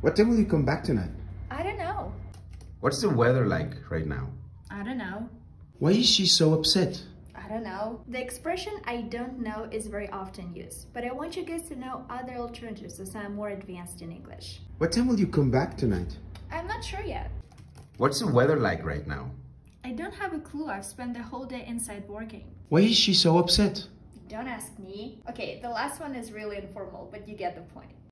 What time will you come back tonight? I don't know. What's the weather like right now? I don't know. Why is she so upset? I don't know. The expression I don't know is very often used, but I want you guys to know other alternatives as I'm more advanced in English. What time will you come back tonight? I'm not sure yet. What's the weather like right now? I don't have a clue. I've spent the whole day inside working. Why is she so upset? Don't ask me. Okay, the last one is really informal, but you get the point.